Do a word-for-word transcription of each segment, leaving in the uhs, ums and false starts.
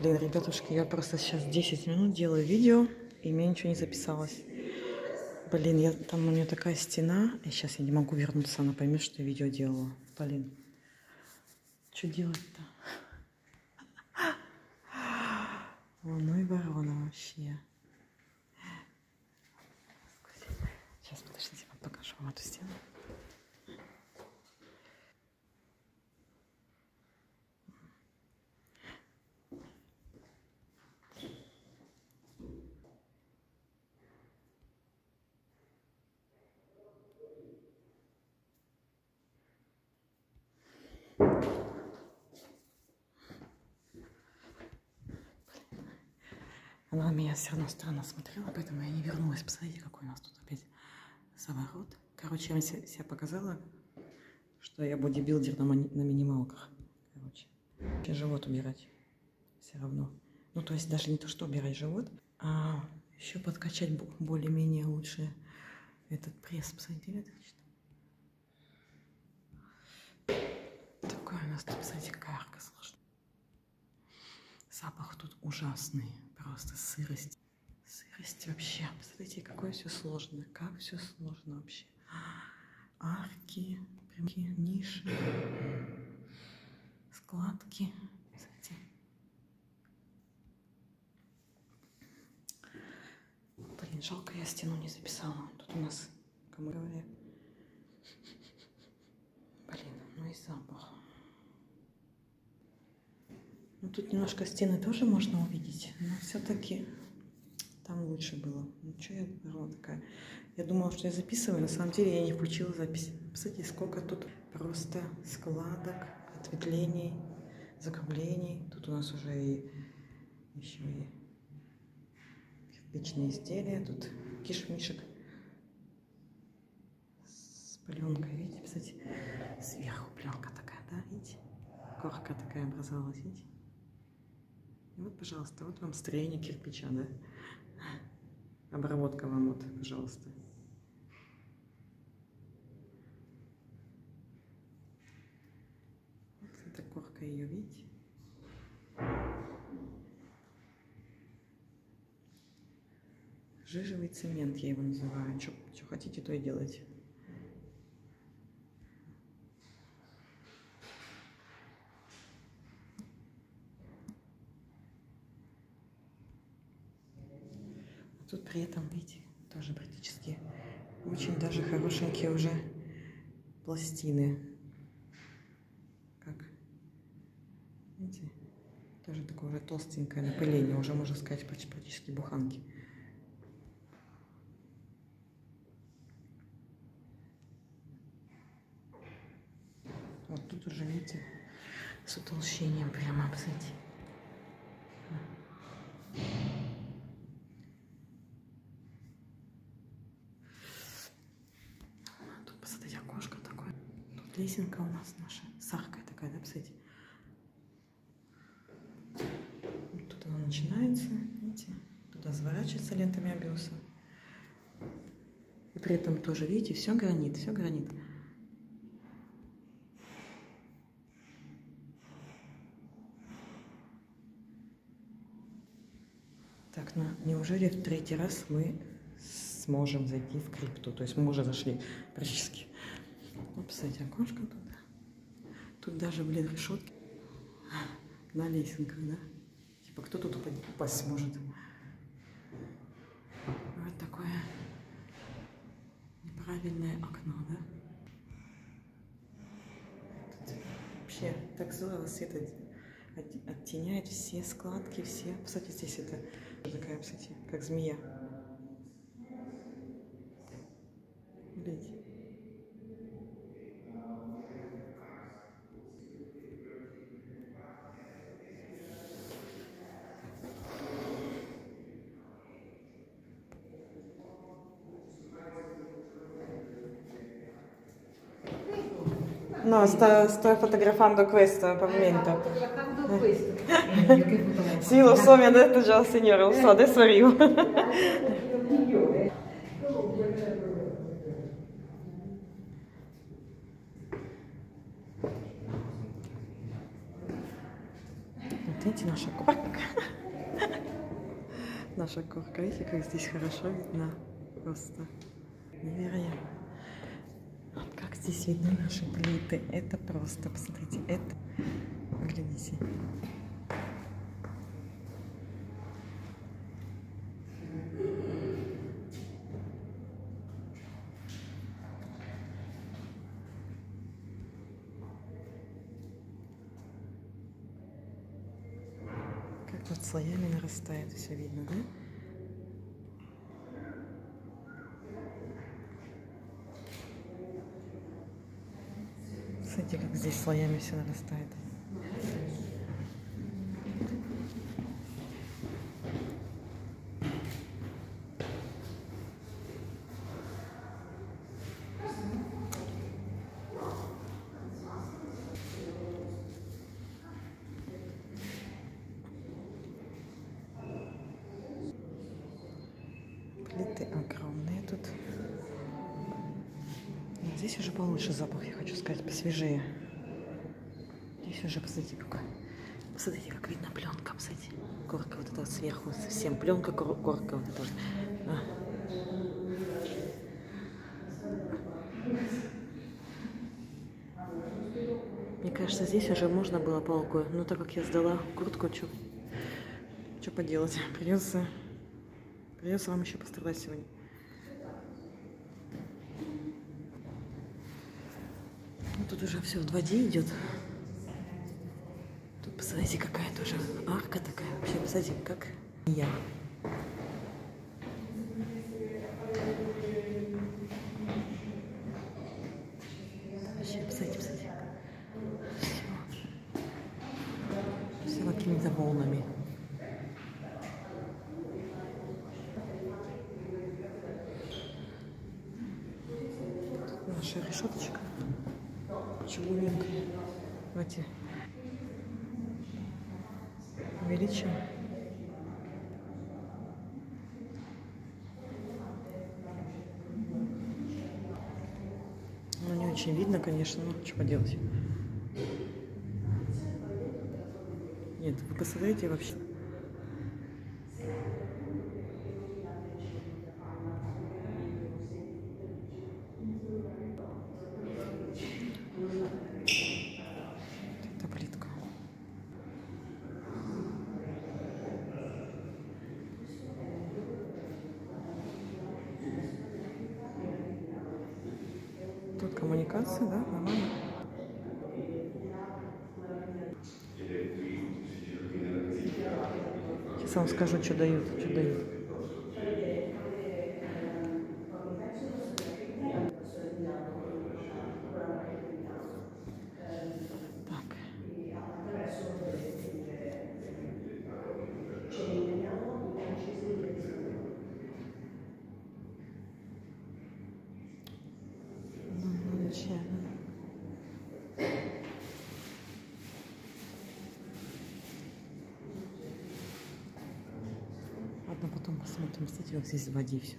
Блин, ребятушки, я просто сейчас десять минут делаю видео, и мне ничего не записалось. Блин, я, там у меня такая стена, и сейчас я не могу вернуться, она поймет, что я видео делала. Блин, что делать-то? О, ну и ворона вообще. Сейчас, подождите, я покажу вам эту стену. Она на меня все равно странно смотрела, поэтому я не вернулась. Посмотрите, какой у нас тут опять заворот. Короче, я вам себя показала, что я бодибилдер на, на минималках. Короче, и живот убирать все равно. Ну, то есть даже не то, что убирать живот, а еще подкачать более-менее лучше этот пресс. Посмотрите, отлично. Такой у нас тут, посмотрите, какая арка сложная. Запах тут ужасный, просто сырость. Сырость вообще. Посмотрите, какое все сложное, как все сложно вообще. Арки, прямки, ниши, складки. Смотрите. Блин, жалко, я стену не записала. Тут у нас, кому говоря. Блин, ну и запах. Ну тут немножко стены тоже можно увидеть, но все-таки там лучше было. Ну что я была такая? Я думала, что я записываю, на самом деле я не включила запись. Посмотрите, сколько тут просто складок, ответвлений, закруглений. Тут у нас уже и еще и кирпичные изделия, тут кишмишек с пленкой, видите, кстати, сверху пленка такая, да, видите, корка такая образовалась, видите. И вот, пожалуйста, вот вам строение кирпича, да, обработка вам, вот, пожалуйста. Вот эта корка ее, видите. Жижевый цемент, я его называю. Что хотите, то и делайте. А тут при этом, видите, тоже практически очень даже хорошенькие уже пластины. Как, видите, тоже такое уже толстенькое напыление, уже можно сказать практически буханки. Вот тут уже, видите, с утолщением прямо, посмотрите. Тут, посмотрите, окошко такое. Тут лесенка у нас наша, с аркой такая, да, посмотрите. Вот тут она начинается, видите, туда заворачивается лентами абиуса. И при этом тоже, видите, все гранит, все гранит. Так, ну неужели в третий раз мы сможем зайти в крипту? То есть мы уже зашли практически. Вот, посмотрите, окошко тут. Тут даже, блин, решетки на лесенках, да? Типа, кто тут упасть может? Вот такое неправильное окно, да? Тут вообще так здорово свет оттеняет все складки, все. Кстати, здесь это такая, кстати, как змея. Видите? No, sto, sto fotografando questo pavimento. Ah, fotografando questo. Sì, lo so, mi ha detto già il signore, lo so, adesso arrivo. Знаете, наша корка. Наша корка. Видите, как здесь хорошо видно. Просто невероятно. Вот как здесь видны наши плиты. Это просто, посмотрите, это, глядите. Как вот слоями нарастает, все видно, да? Смотрите, как здесь слоями все нарастает. Плиты огромные тут. Но здесь уже получше запах, я хочу сказать, посвежее. Здесь уже, посмотрите, какой. Посмотрите, как видно пленка, посмотрите. Корка вот эта вот сверху, совсем пленка, кор корка вот эта вот. А. Мне кажется, здесь уже можно было палку, но так как я сдала куртку, что поделать, придется, придется вам еще пострадать сегодня. Ну, тут уже все в воде идет. Тут, посмотрите, какая тоже арка такая. Вообще, посмотрите, как я. Вообще, посмотрите, посмотрите. Все, все какими-то волнами. Тут наша решеточка. Чугуненькая. Давайте увеличим. Ну, не очень видно, конечно, но что поделать. Нет, вы посмотрите вообще. Это плитка. Тут коммуникация, да, нормально. Сейчас вам скажу, что дают, что дают. Так. Ну, ничего. Ладно, потом посмотрим. Кстати, вот здесь в воде все.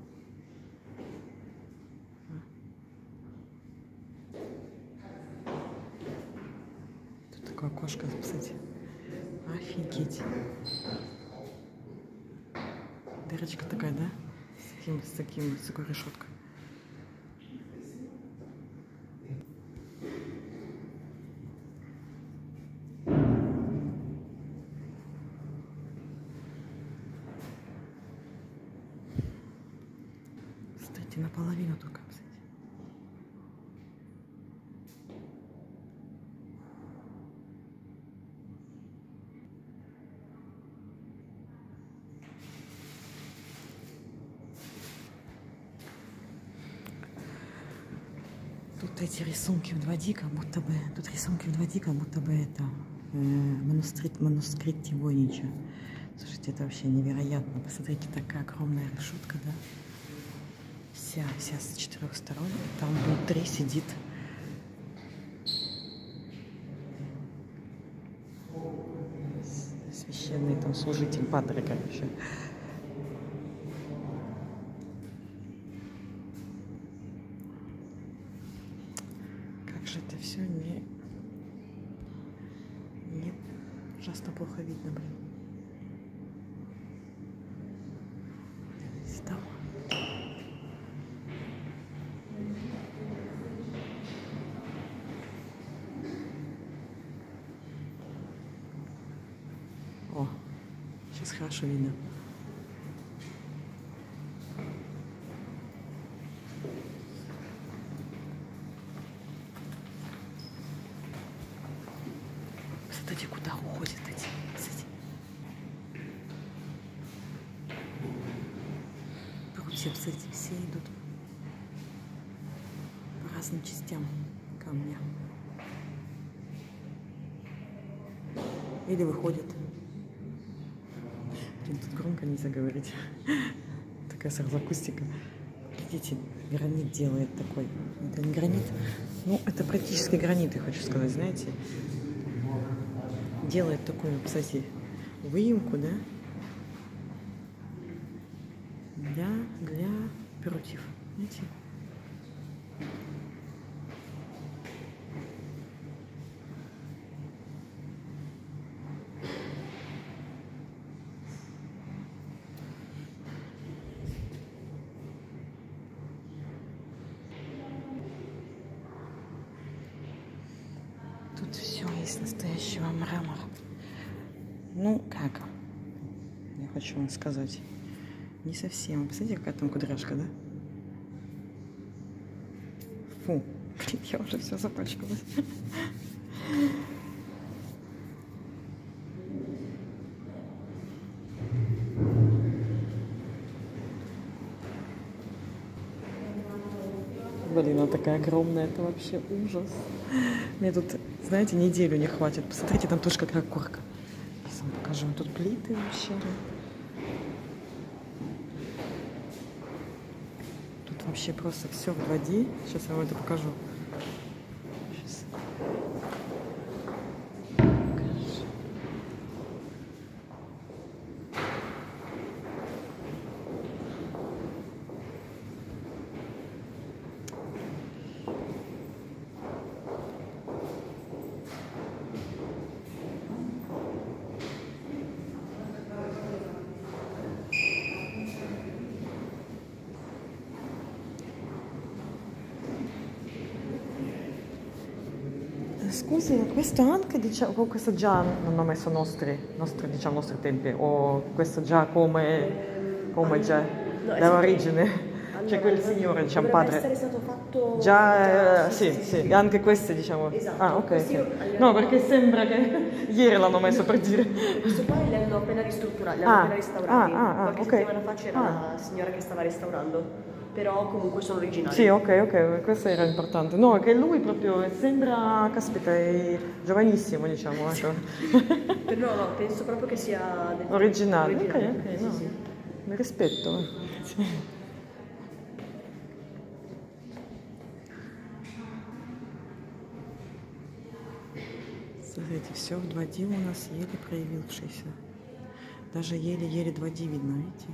Тут такое окошко, кстати. Офигеть. Дырочка такая, да? С таким, с таким, с такой решеткой. Кстати, наполовину только, кстати. Тут эти рисунки в два ди, как будто бы, тут рисунки в два ди, как будто бы это э, манускрипт, манускрипт Войнича. Слушайте, это вообще невероятно. Посмотрите, такая огромная решетка, да? Вся, вся с четырех сторон. И там внутри сидит священный там служитель, падре, короче. Как же это все не, не ужасно плохо видно. О, сейчас хорошо видно. Кстати, куда уходят эти? Кстати. Все, кстати, все идут по разным частям камня. Или выходят. Блин, тут громко нельзя говорить. Такая сразу акустика. Видите, гранит делает такой. Это не гранит. Ну, это практически гранит, я хочу сказать, знаете. Делает такую, кстати, выемку, да? Для, для прутьев, знаете? Тут все из настоящего мрамора. Ну, как? Я хочу вам сказать. Не совсем. Посмотрите, какая там кудряшка, да? Фу. Я уже все запачкалась. Блин, она такая огромная, это вообще ужас. Мне тут, знаете, неделю не хватит. Посмотрите, там тоже какая корка. Сейчас вам покажу. Тут плиты вообще. Тут вообще просто все в два дэ. Сейчас я вам это покажу. Сейчас. Scusi, questo anche diciamo, questo già non ho messo nostri, nostri diciamo nostri tempi, o questo già come, come già no, da origine, allora, cioè quel signore diciamo dovrebbe padre. essere stato fatto Già, già, eh, sì, sì, sì, sì. anche queste diciamo. Esatto. Ah, ok, Questi ok. io- No, perché sembra che ieri l'hanno messo per dire. Questo qua li hanno appena ristrutturati, li hanno Ah, appena restaurati. ah, ah, ah, Qualche ok. settimana fa c'era Ah. la signora che stava restaurando, però comunque sono originali. Sì, ok, ok, questo era importante. No, che lui proprio sembra, caspita, è giovanissimo, diciamo. Ecco. No, no, penso proprio che sia del- Originale. originale. Ok, ok, Sì, no. sì. Mi rispetto. eh. Sì. Смотрите, все в два дэ у нас еле проявившееся. Даже еле-еле два дэ видно, видите?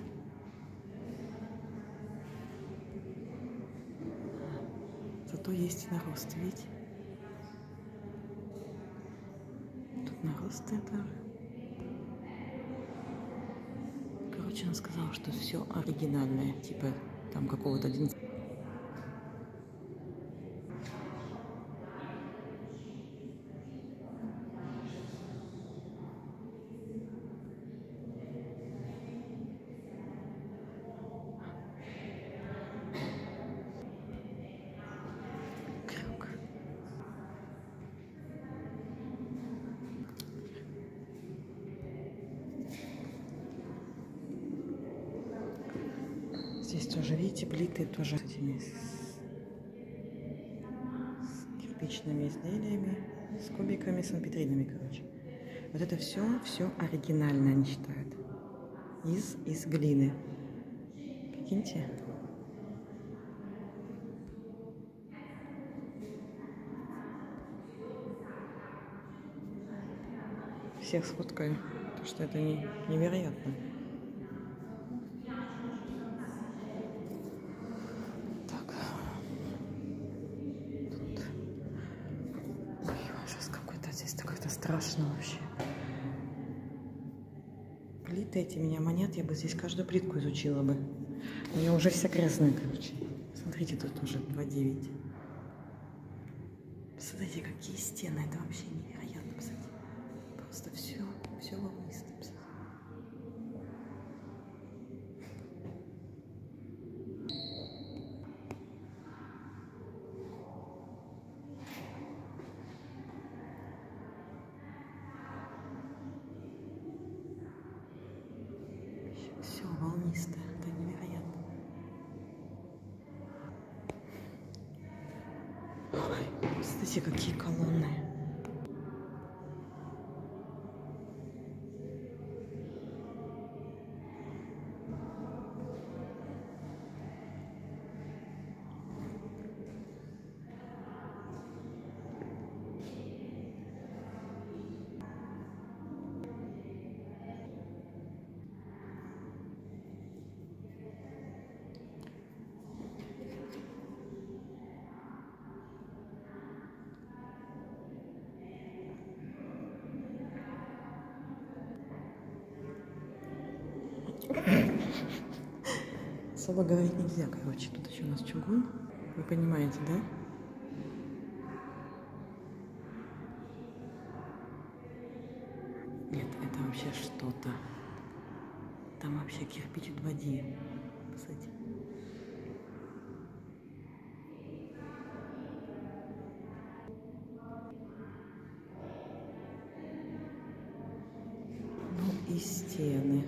Зато есть и нарост, видите? Тут наросты тоже. Короче, она сказала, что все оригинальное, типа там какого-то один. Круг. Здесь тоже, видите, плиты тоже с этими с, с кирпичными изделиями, с кубиками, с амфитринами, короче. Вот это все, все оригинально они считают. Из, из глины. Прикиньте. Всех сфоткаю, потому что это не, невероятно. Так. Тут. Ой, ужас какой-то здесь, какой-то страшно вообще. Плиты эти меня манят, я бы здесь каждую плитку изучила бы. У меня уже вся грязная, короче. Смотрите, тут уже два девять. Посмотрите, какие стены, это вообще невероятно, посмотрите. Просто все, все волнисто. Все волнистое, это невероятно. Ой, смотрите, какие колонны. Особо говорить нельзя, короче. Тут еще у нас чугун. Вы понимаете, да? Нет, это вообще что-то. Там вообще кирпич в воде. Посмотрите. Ну и стены.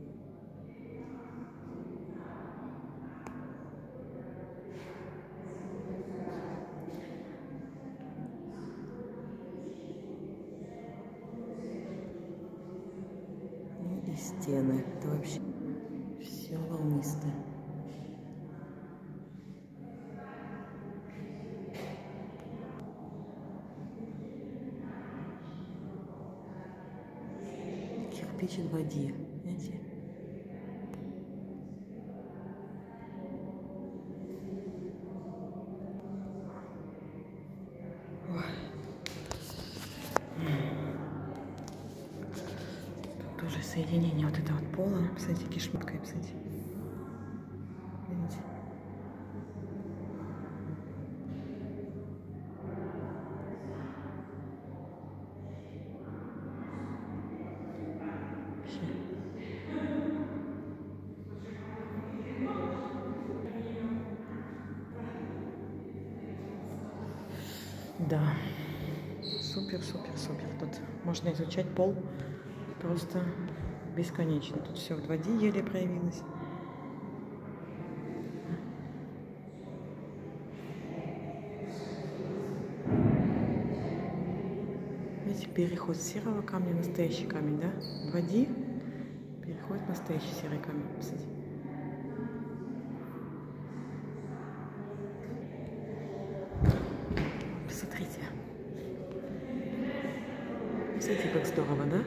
И стены. Это вообще все волнистое. Кирпич в воде. Знаете? Тоже соединение вот этого вот пола, кстати, кишмуткой, кстати. Видите? Да, супер, супер, супер. Тут можно изучать пол просто бесконечно. Тут все в воде еле проявилось. Видите, переход с серого камня в настоящий камень, да? В воде переходит в настоящий серый камень. Посмотрите. Посмотрите. Посмотрите, как здорово, да?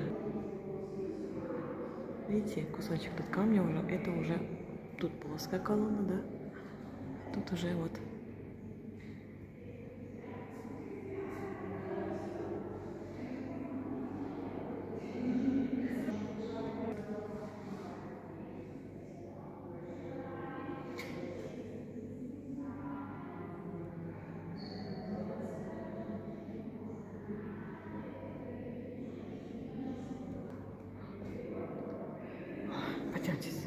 Видите, кусочек под камня уже, это уже, тут плоская колонна, да? Тут уже вот. Пойдемтесь.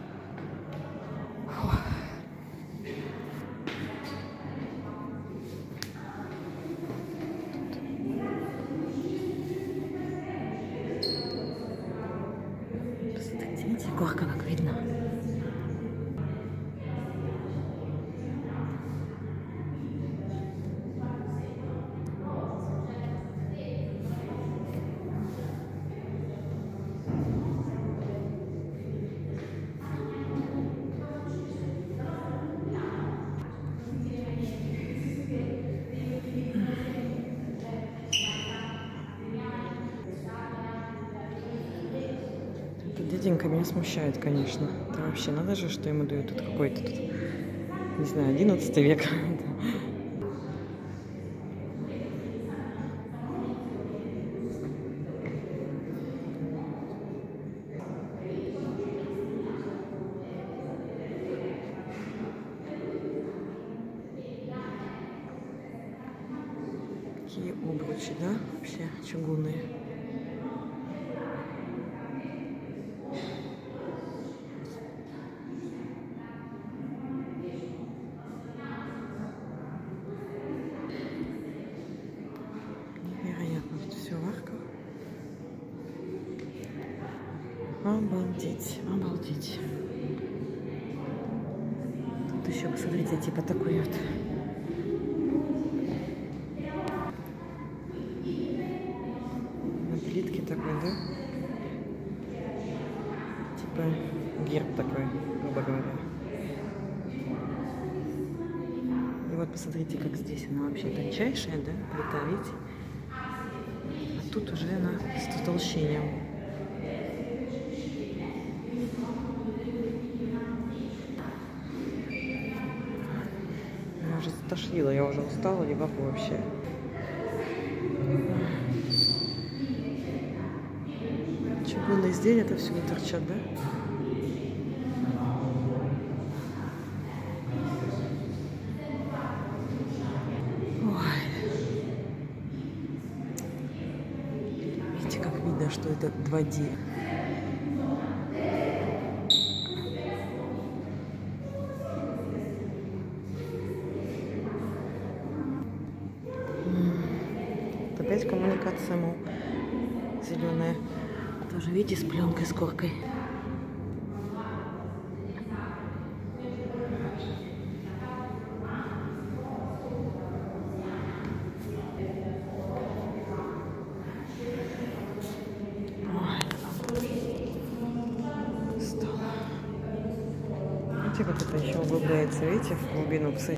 Посмотрите, видите, горка как видно. Дяденька меня смущает, конечно. Это вообще надо же, что ему дают тут какой-то тут, не знаю, одиннадцатый век. Какие обручи, да, вообще чугунные. Невероятно, тут все в арках. Обалдеть, обалдеть. Тут еще, посмотрите, типа такой вот. На плитке такой, да? Типа герб такой, грубо говоря. И вот посмотрите, как здесь она вообще тончайшая, да? Плита, видите? А тут уже она с утолщением. Меня уже стошнило, я уже устала, не могу вообще. Чугунные изделия это всюду торчат, да? Ой. Видите, как видно, что это два дэ. Опять коммуникация, мол, зеленая. Тоже, видите, с пленкой, с коркой. Стол. Видите, как это еще углубляется, видите, в глубину псы.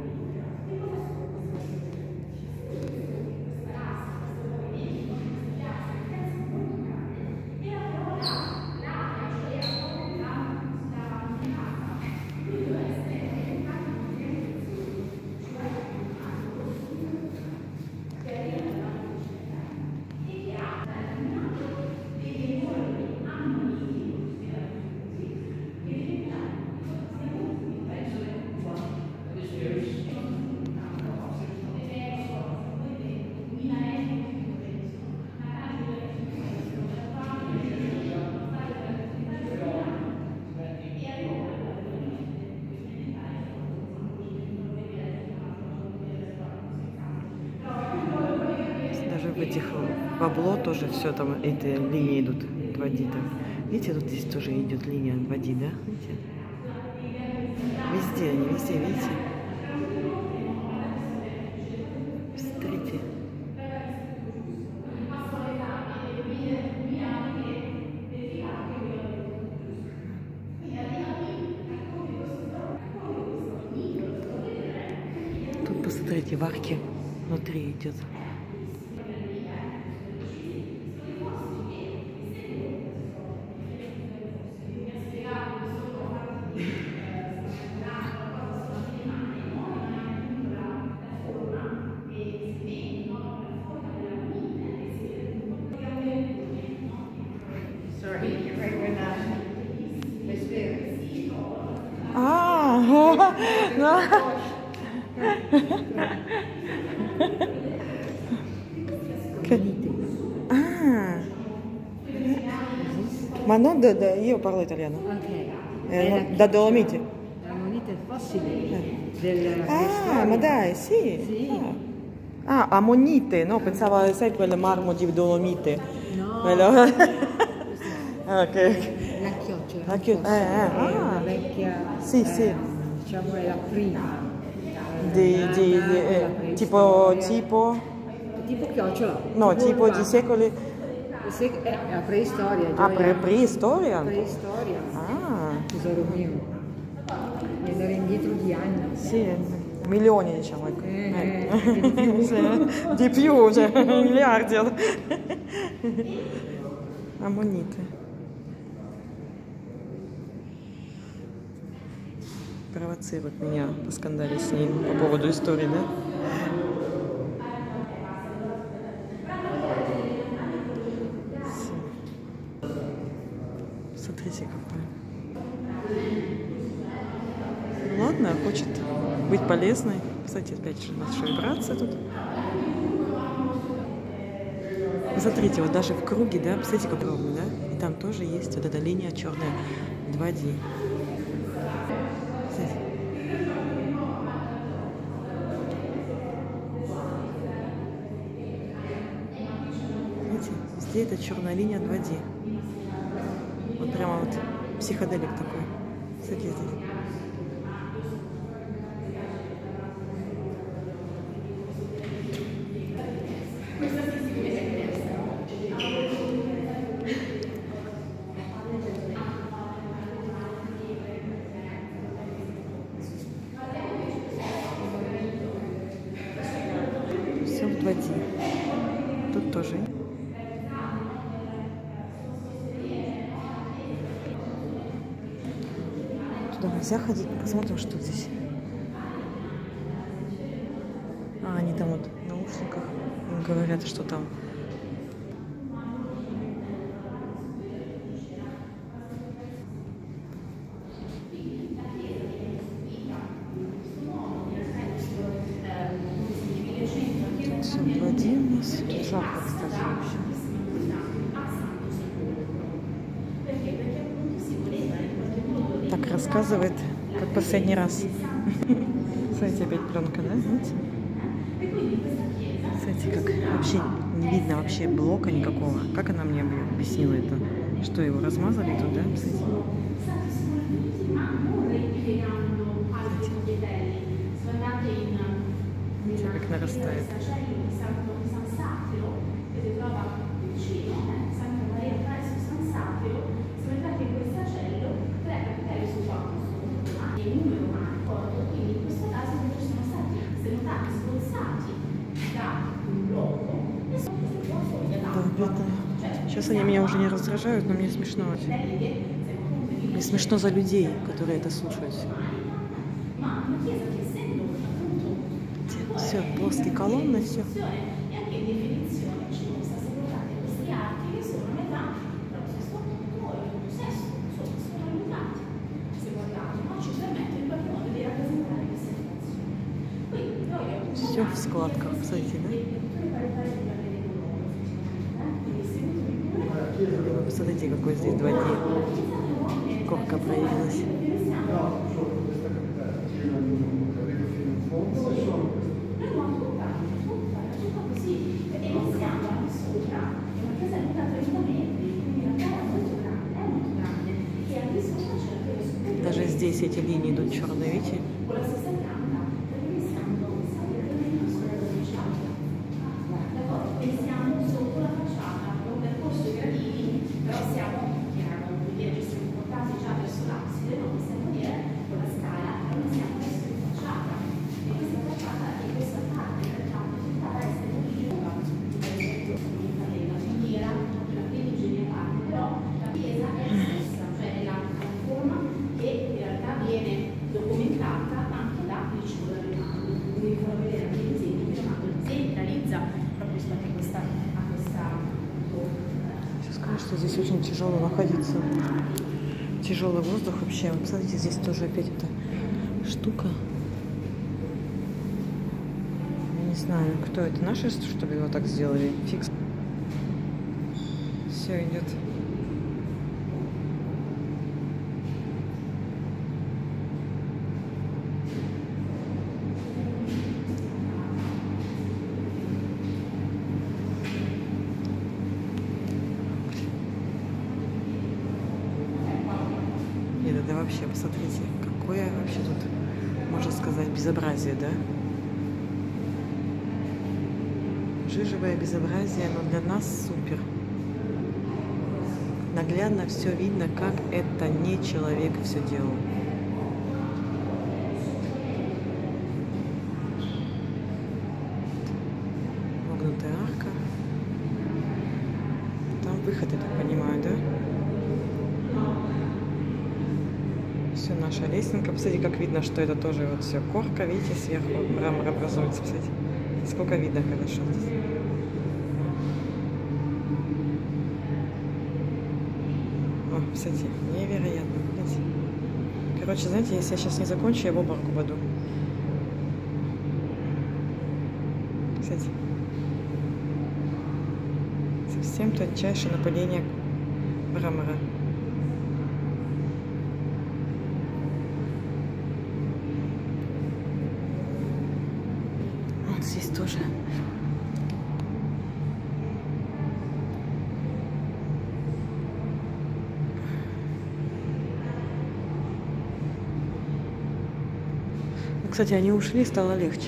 В этих бабло тоже все там, эти линии идут два дэ. Видите, тут здесь тоже идет линия два дэ, да? Видите? Везде они, везде, видите? Смотрите. Тут посмотрите, в арке внутри идет. А, ma non da, da, io parlo italiano. Okay. Eh, da Dolomiti. La moneta è fossile della Ah, ma dai, sì. Sì. Ah, ah ammonite, no? Pensavo, sai, quel marmo di Dolomite. No. Quello... ah, ok. La chiocciola. La chio... eh, eh, è una ah. vecchia, Sì, eh, sì. diciamo è la prima. Di, nata, di, di, eh, la tipo, preistoria. tipo... Tipo chiocciola. No, tipo urba. di secoli... Se- eh, la preistoria. Ah, Gioia. pre preistoria? Preistoria. Ah, Tesoro mio. E andare indietro di anni. sì, milioni diciamo. Ecco. Eh, Eh. di più. Sì, di più, cioè miliardi. Аммонite. Провоцирует меня поскандалить с ней по поводу истории, да? Смотрите, какой. Ладно, хочет быть полезной. Кстати, опять же, наша вибрация тут. Смотрите, вот даже в круге, да, посмотрите, как ровно, да? И там тоже есть вот эта линия черная два дэ. Смотрите. Видите, везде это черная линия два дэ. Вот Прямо вот психоделик такой. Кстати, здесь. Все в два дэ. Тут тоже. Туда нельзя ходить. Посмотрим, что здесь. А, они там вот в наушниках говорят, что там. Все в два дэ у нас. Тут жарко, кстати, вообще. Так рассказывает, как последний раз. Смотрите, опять пленка, да? Видите? Смотрите, как вообще не видно вообще блока никакого. Как она мне объяснила это? Что, его размазали туда? Смотрите. Видите, как нарастает. Сейчас они меня уже не раздражают, но мне смешно. Мне смешно за людей, которые это слушают. Все, плоские колонны, все. Все в складках, посмотрите, да? Посмотрите, какой здесь два дэ. Корка проявилась. Даже здесь эти линии идут черные, видите? Что здесь очень тяжело находиться. Тяжелый воздух вообще. Вот смотрите, здесь тоже опять эта штука. Я не знаю, кто это. Наши, чтобы его так сделали? Фикс. Все идет. Да вообще, посмотрите, какое вообще тут, можно сказать, безобразие, да? Жижевое безобразие, но для нас супер. Наглядно все видно, как это не человек все делал. Вогнутая арка. Там выход, я так понимаю, да? Все, наша лесенка. Посмотрите, как видно, что это тоже вот все корка. Видите, сверху мрамор образуется. Посмотрите, сколько видно хорошо здесь. О, посмотрите, невероятно. Видите? Короче, знаете, если я сейчас не закончу, я в обморок упаду. Кстати, совсем тончайшее напыление мрамора. Здесь тоже. Кстати, они ушли, стало легче.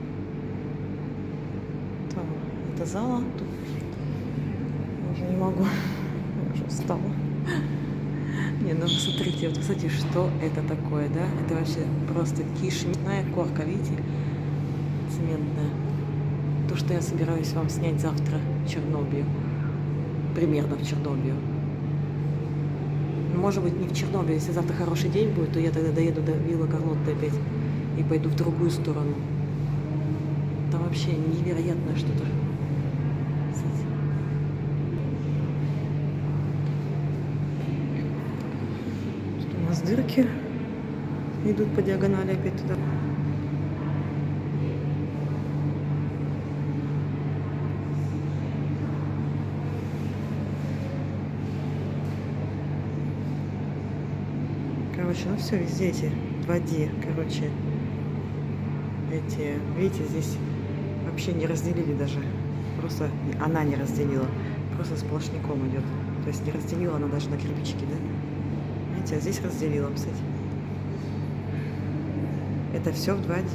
Там, это зала. Тут уже не могу. Я уже устала. Не, ну посмотрите, вот, кстати, что это такое, да? Это вообще просто кишечная корка, видите? Цементная. То, что я собираюсь вам снять завтра в Чернобыль. Примерно в Чернобыль. Может быть, не в Чернобыль. Если завтра хороший день будет, то я тогда доеду до Вилла Карлотты опять и пойду в другую сторону. Там вообще невероятное что-то. Тут у нас дырки идут по диагонали опять туда. Короче, ну все, везде эти два дэ, короче, эти, видите, здесь вообще не разделили даже, просто она не разделила, просто сплошняком идет, то есть не разделила она даже на кирпичики, да, видите, а здесь разделила, кстати, это все в два дэ.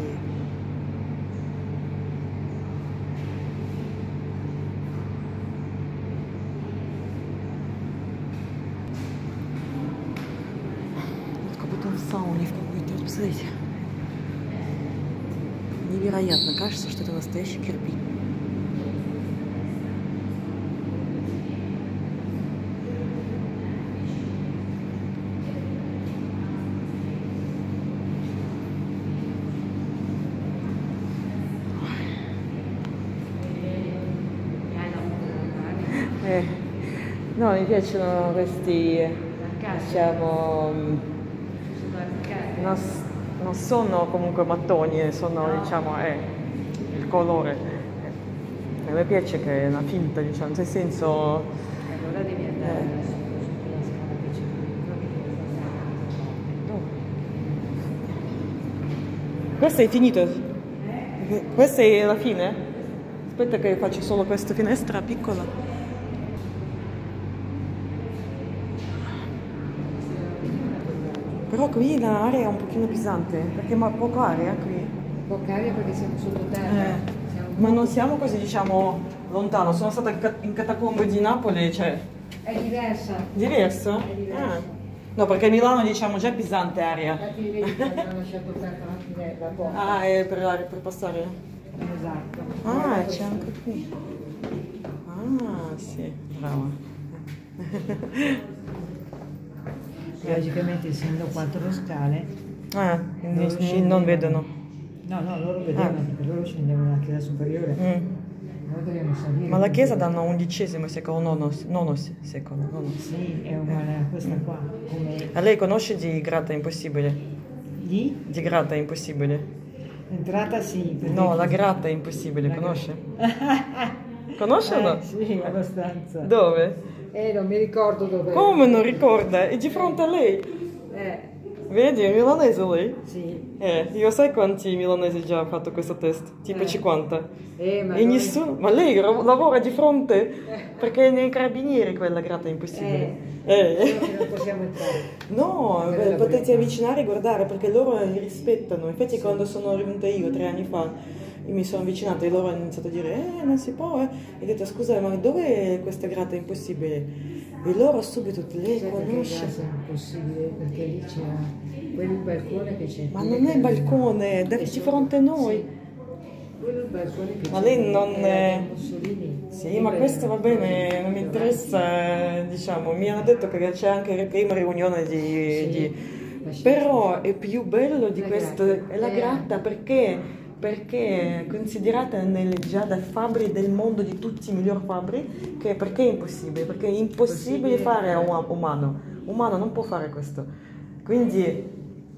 В сауне в какой-то, вот посмотрите. Невероятно, кажется, что это настоящий кирпич. Eh, no, mi piacciono questi, diciamo, non, non sono comunque mattoni, sono, diciamo, è il colore. E mi piace che è una finta, diciamo, nel senso... Allora devi andare eh. Questo è finito? Questa è la fine? Aspetta che faccio solo questa finestra piccola. Però qui l'area è un pochino pesante, perché ma poca aria qui. Poca aria perché siamo sottoterra. Eh, ma non siamo così, diciamo, lontano. Sono stata in catacombe di Napoli, cioè... È diversa. Diverso? È diversa. Ah. No, perché Milano, diciamo, già è pesante aria. Infatti vedi che abbiamo lasciato aperta la fine la porta. Ah, è per, per passare? Esatto. Ah, c'è anche qui. Ah, sì, brava. Logicamente essendo quattro scale Ah, quindi non vedono. No, no, loro vedevano, ah. perché loro scendevano nella chiesa superiore. Mm. Noi dobbiamo salire. Ma la chiesa danno undicesimo secolo, nono, nono secolo. Nono. Sì, è uguale a questa qua. Come... A lei conosce di Grata Impossibile? Di? Di Grata Impossibile? Entrata sì. No, la Grata Impossibile, la conosce? Conosce eh, o no? Sì, abbastanza. Dove? Eh, non mi ricordo dove. Come non ricorda? È di fronte a lei. Eh. Vedi, è milanese lei? Sì. Eh, io sai quanti milanesi già hanno fatto questo test? Tipo eh. cinquanta. Eh, ma e noi... nessuno... Ma lei lavora di fronte? Eh. Perché è nei carabinieri quella Grata Impossibile. Eh. eh. Noi non possiamo entrare. No, beh, potete avvicinare e guardare perché loro li rispettano. Infatti sì. Quando sono venuta io tre anni fa, io mi sono avvicinata e loro hanno iniziato a dire eh, non si può, eh. E ho detto scusa, ma dove è questa Grata Impossibile? E loro subito, lei sai conosce? Perché è impossibile, perché lì c'era quel balcone che c'è. Ma non è balcone, è di fronte a noi. Sì. Quello è il balcone che ma c'è. lei non è... Mussolini. Sì, ma questo va bene, non mi interessa, diciamo, mi hanno detto che c'è anche la prima riunione di... Sì. di... Però è più bello di la questo, gratta. è la Eh. gratta perché... perché è considerata nelle già da fabbri del mondo di tutti i migliori fabbri, che perché è impossibile? Perché è impossibile fare a un umano, umano non può fare questo, quindi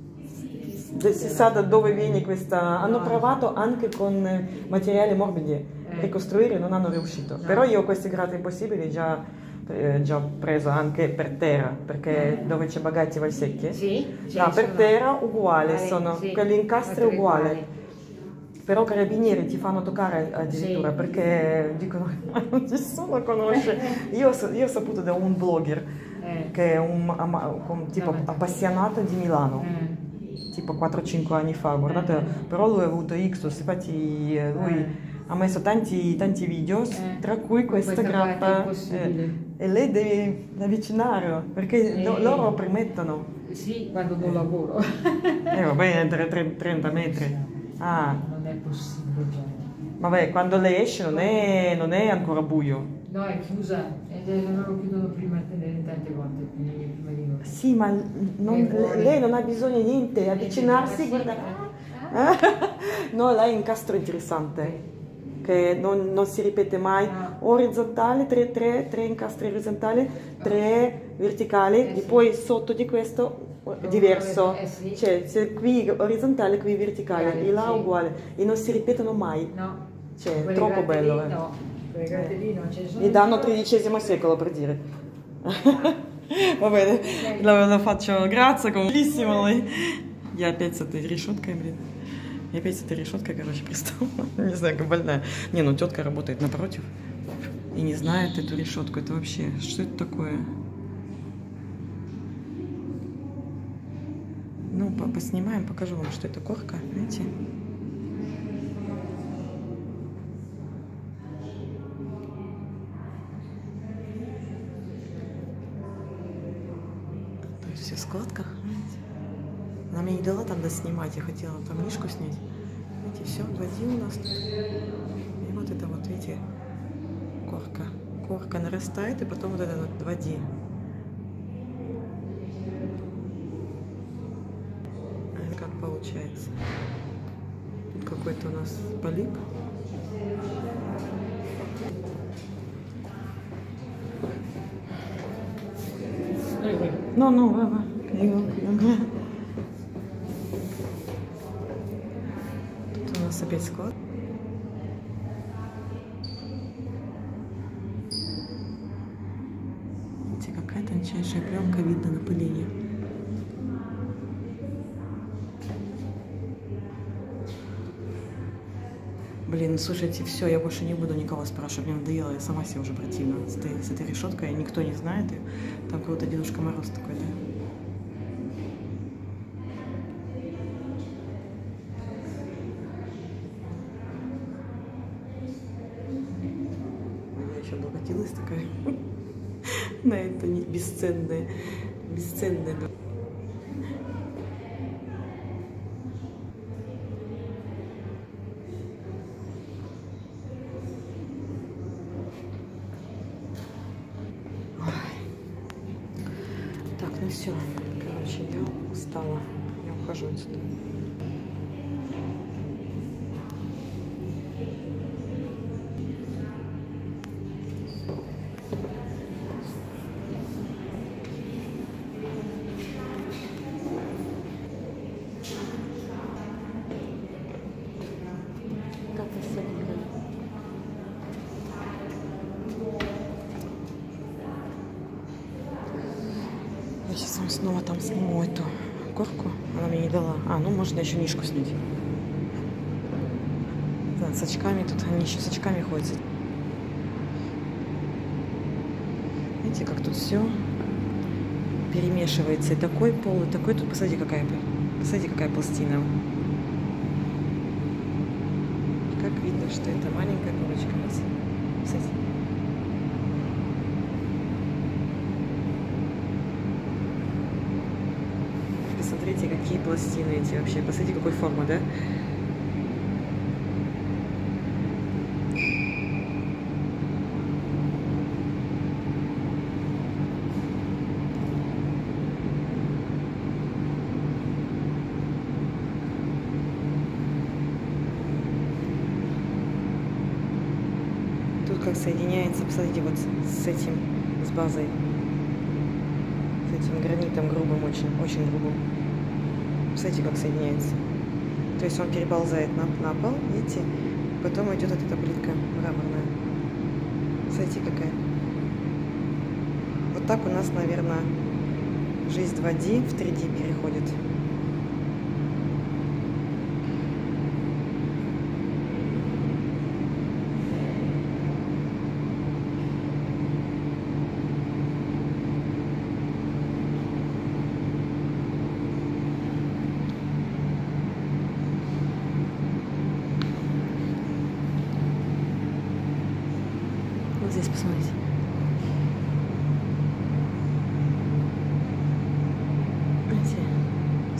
si sa da dove viene questa, hanno provato anche con materiali morbidi a costruire, non hanno riuscito, però io queste grate impossibili già eh, già preso anche per terra, perché dove c'è Bagatti Valsecchi, sì, no, per terra uguale, uguali, sono sì, quelli incastri uguali. uguali. Però carabinieri ti fanno toccare addirittura sì. Perché dicono ma nessuno conosce. Io, io ho saputo da un blogger eh. che è un, un tipo no, appassionato di Milano. Eh. tipo quattro cinque anni fa, guardate, però lui ha avuto ictus, infatti lui ha messo tanti, tanti video, Eh, tra cui questa questa qua è grappa, impossibile. e lei deve avvicinare, perché lo- Eh. loro permettono. Sì, quando non lavoro. Eh vabbè, tre- tre- trenta metri. Ah, Non è possibile. cioè. vabbè, quando lei esce non è, non è ancora buio. No, è chiusa ed è, loro chiudono prima eh, tante volte, quindi prima di noi. Sì, ma non- E fuori. lei non ha bisogno di niente, avvicinarsi, guardare. Ah, No, là è un incastro interessante, che non, non si ripete mai. Ah. Orizzontale, tre, tre, tre incastri orizzontali, tre verticali, Eh e sì. poi sotto di questo è diverso. Eh sì. Cioè, se qui orizzontale, qui verticale, Verticale, e là sì. uguale. E non si ripetono mai. no. Cioè, è Quelle troppo gratte bello. lì, eh. no. Quelle gratte lì non ce ne sono. E danno più. tredicesimo secolo, per dire. Va bene, lo, lo faccio. Grazie, бellissimo lei. Я опять с этой решеткой, блин. Я опять с этой решеткой, короче, пристала. Не знаю, как больная. Не, ну тетка работает напротив и не знает эту решетку. Это вообще, что это такое? Ну, по- поснимаем, покажу вам, что это корка, видите? То есть все в складках, видите? Она мне не дала там доснимать, я хотела там мишку снять. Видите, все, два ди у нас тут. И вот это вот, видите, корка. Корка нарастает, и потом вот это вот два ди. А как получается? Тут какой-то у нас полип. No, no, va, va. Digo, ага. Тут у нас опять склад. Видите, какая тончайшая пленка, видно напыление. Блин, слушайте, все, я больше не буду никого спрашивать, мне надоело, я сама себе уже противна с этой, с этой решеткой, никто не знает ее. Там какой-то Дедушка Мороз такой, да? Я еще облаготилась такая на это не бесценное, бесценное. Так, ну все, короче, я устала, я ухожу отсюда. Как вы все выбрали? Я сейчас вам снова там сниму эту корку. Она мне не дала. А, ну можно еще мишку снять. Да, с очками тут, они еще с очками ходят. Видите, как тут все перемешивается. И такой пол, и такой. Тут, посмотрите, какая, посмотрите, какая пластина. Как видно, что это маленькая корочка. Посмотрите. Посмотрите, какие пластины эти вообще. Посмотрите, какой формы, да? Тут как соединяется, посмотрите, вот с этим, с базой. С этим гранитом грубым, очень, очень грубым. Посмотрите, как соединяется. То есть он переползает на, на пол, видите? Потом идет вот эта плитка мраморная. Смотрите, какая. Вот так у нас, наверное, жизнь два ди в три ди переходит.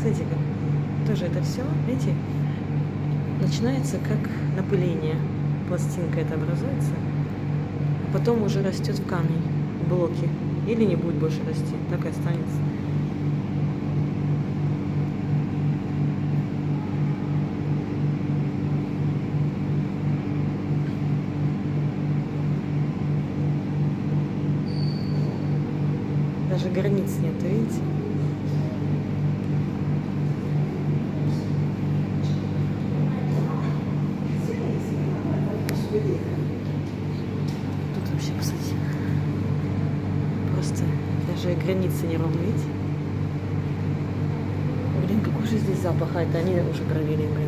Смотрите, как тоже это все, видите, начинается как напыление. Пластинка это образуется, а потом уже растет в камень, в блоки. Или не будет больше расти, так и останется. Даже границ нет, видите? Тут вообще, кстати, просто даже границы не ровно, видите? Блин, какой же здесь запах, а это они уже провели, блин.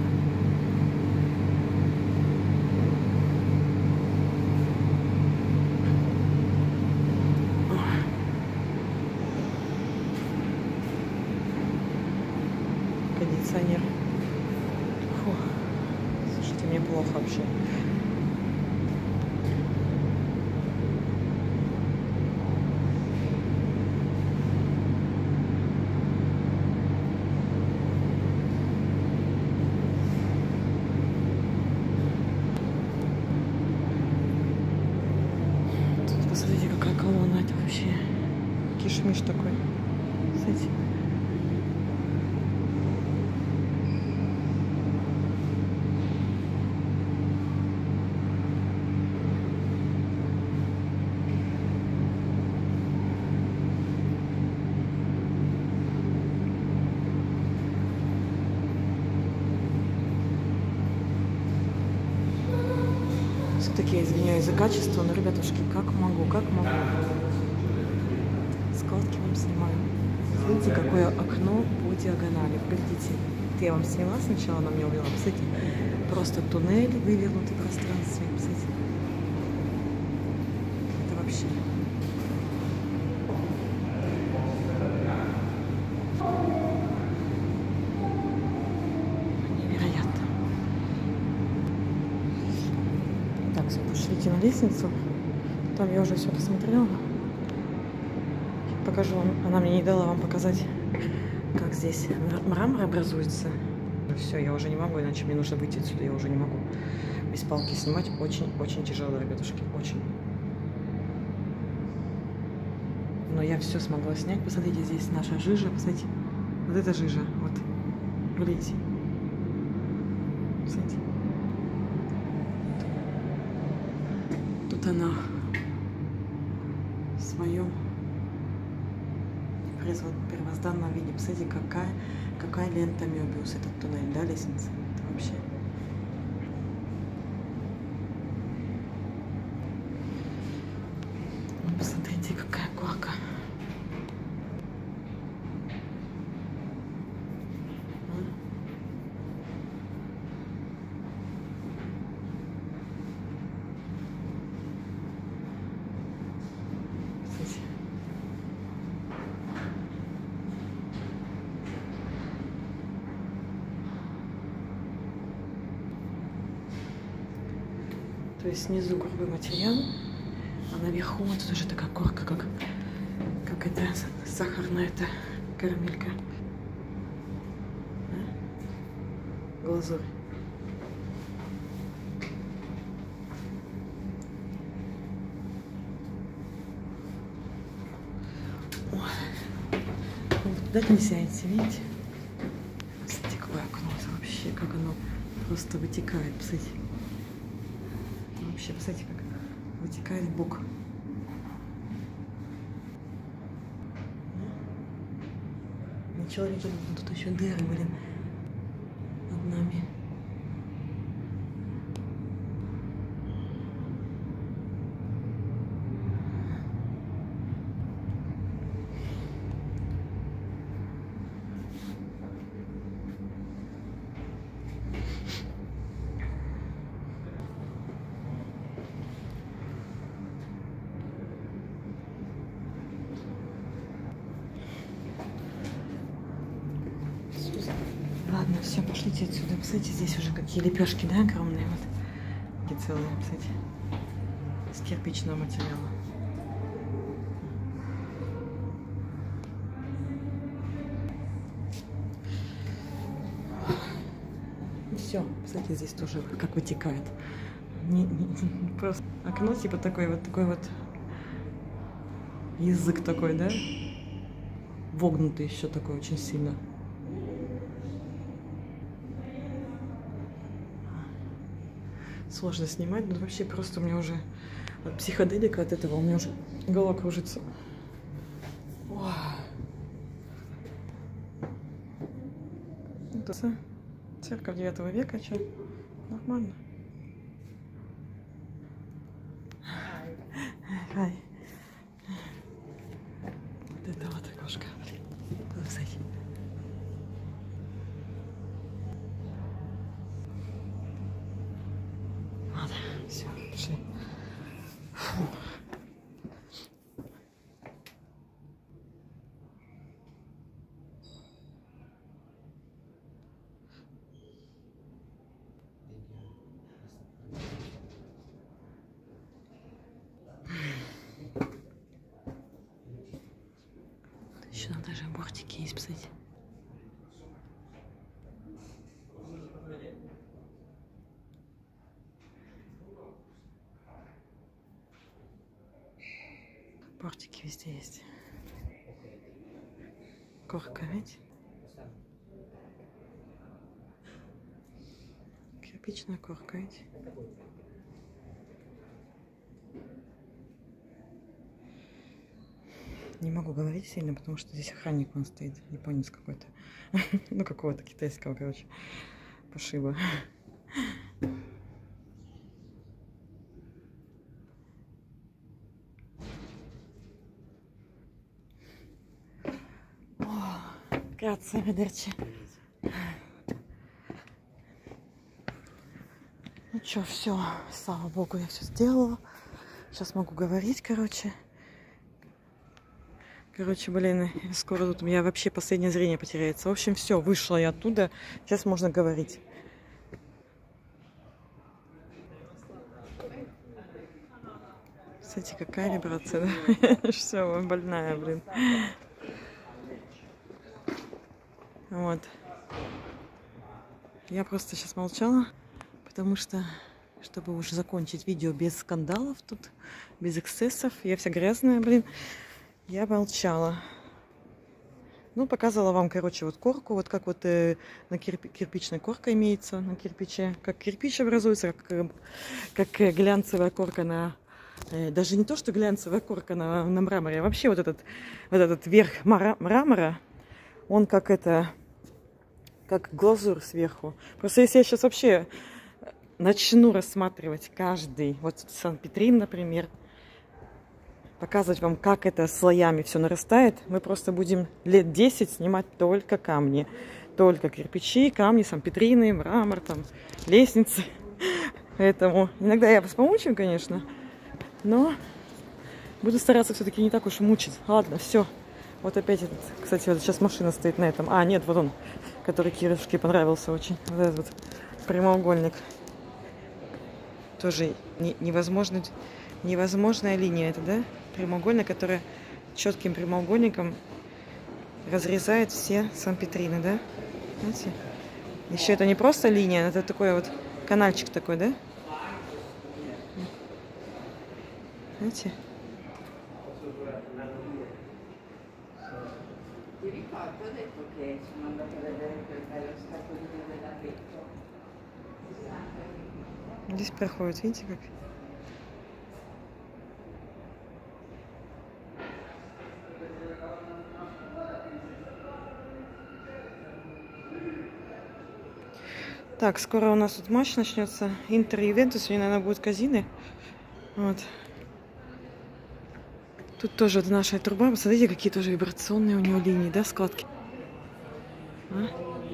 Кондиционер. Фу. Слушайте, мне плохо вообще. Тут посмотрите, какая колонна, это вообще кишмиш такой. Смотрите. Все-таки я извиняюсь за качество, но, ребятушки, как могу, как могу. Складки вам снимаю. Смотрите, какое окно по диагонали. Погодите, это я вам сняла сначала, она меня увела. Посмотрите, просто туннель, вывернутый в пространстве. Посмотрите. Это вообще... невероятно. Так, пошлите на лестницу. Там я уже все посмотрела. Покажу вам. Она мне не дала вам показать, как здесь мрамор образуется. Все, я уже не могу, иначе мне нужно выйти отсюда. Я уже не могу без палки снимать. Очень-очень тяжело, ребятушки. Очень. Но я все смогла снять. Посмотрите, здесь наша жижа. Посмотрите. Вот это жижа. Вот. Видите? Посмотрите. Тут она в своем первозданном виде. Посмотрите, какая, какая лента Мёбиус этот туннель, да, лестница? Это вообще... Посмотрите, какая горка. То есть снизу грубый материал, а наверху вот тут уже такая корка, как, как это сахарная эта карамелька. А? Глазурь. Вот туда нельзя идти, видите? Посмотрите, какое окно, это вообще, как оно просто вытекает, посмотрите. Вообще, посмотрите, как вытекает в бок. Ничего не видно, тут еще дыры, блин, над нами. Ладно, все, пошлите отсюда. Посмотрите, здесь уже какие лепешки, да, огромные. Вот такие целые, посмотрите, из кирпичного материала. все. Кстати, здесь тоже как вытекает. Не, не, просто окно типа такой вот, такой вот язык такой, да? Вогнутый еще такой очень сильно. Сложно снимать, но вообще просто у меня уже от психоделика, от этого у меня уже голова кружится. О. Это церковь девятого века, что? Нормально. Ай. Вот это вот окошко. Куда зайти? Ладно, все, пошли. Фу. Еще надо даже бортики есть, кстати. Бортики везде есть. Корка, видите? Кирпичная корка, видите? Не могу говорить сильно, потому что здесь охранник он стоит, японец какой-то. Ну, какого-то китайского, короче, пошиба. Grazie, arrivederci. Ну что, все, слава богу, я все сделала. Сейчас могу говорить, короче. Короче, блин, скоро тут у меня вообще последнее зрение потеряется. В общем, все, вышла я оттуда. Сейчас можно говорить. Кстати, какая вибрация, да? Все, больная, блин. Вот. Я просто сейчас молчала, потому что, чтобы уже закончить видео без скандалов тут, без эксцессов, я вся грязная, блин, я молчала. Ну, показывала вам, короче, вот корку, вот как вот э, на кирпи кирпичная корка имеется на кирпиче, как кирпич образуется, как, как глянцевая корка на... Э, даже не то, что глянцевая корка на, на мраморе, а вообще вот этот, вот этот верх мрамора, он как это, как глазурь сверху. Просто если я сейчас вообще начну рассматривать каждый, вот Сан-Петрин, например, показывать вам, как это слоями все нарастает, мы просто будем лет десять снимать только камни. Только кирпичи, камни, Сан-Петрины, мрамор, там, лестницы. Поэтому иногда я вас помучаю, конечно, но буду стараться все-таки не так уж мучить. Ладно, все. Вот опять этот, кстати, вот сейчас машина стоит на этом. А, нет, вот он, который Кирюшке понравился очень. Вот этот вот прямоугольник. Тоже не, невозможно, невозможная линия это, да? Прямоугольник, которая четким прямоугольником разрезает все Сан-Петрины, да? Знаете? Еще это не просто линия, это такой вот канальчик такой, да? Знаете? Здесь проходит, видите, как? Так, скоро у нас тут матч начнется. Интер и Ювентус. Сегодня, наверное, будут казины. Вот. Тут тоже вот наша труба. Посмотрите, какие тоже вибрационные у него линии, да, складки. А?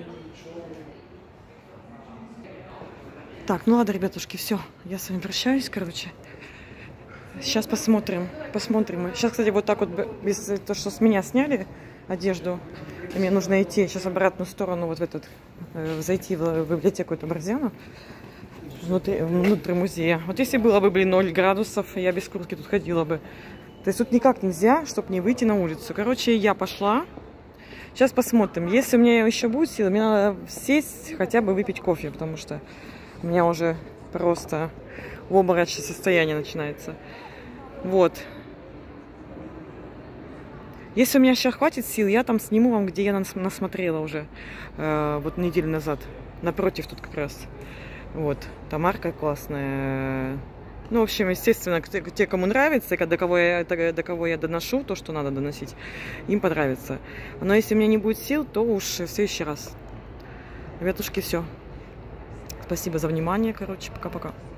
Так, ну ладно, ребятушки, все. Я с вами прощаюсь, короче. Сейчас посмотрим. Посмотрим. Сейчас, кстати, вот так вот, без того, что с меня сняли одежду, и мне нужно идти сейчас в обратную сторону, вот в этот, зайти в библиотеку эту Борзяну, внутри, внутри музея. Вот если было бы, блин, ноль градусов, я без куртки тут ходила бы. То есть тут никак нельзя, чтобы не выйти на улицу. Короче, я пошла. Сейчас посмотрим. Если у меня еще будет сила, мне надо сесть, хотя бы выпить кофе, потому что у меня уже просто в обморочное состояние начинается. Вот. Если у меня сейчас хватит сил, я там сниму вам, где я нас насмотрела уже э, вот неделю назад. Напротив тут как раз. Вот. Тамарка классная. Ну, в общем, естественно, те, кому нравится, до кого, я, до кого я доношу то, что надо доносить, им понравится. Но если у меня не будет сил, то уж в следующий раз. Ребятушки, все. Спасибо за внимание, короче, пока-пока.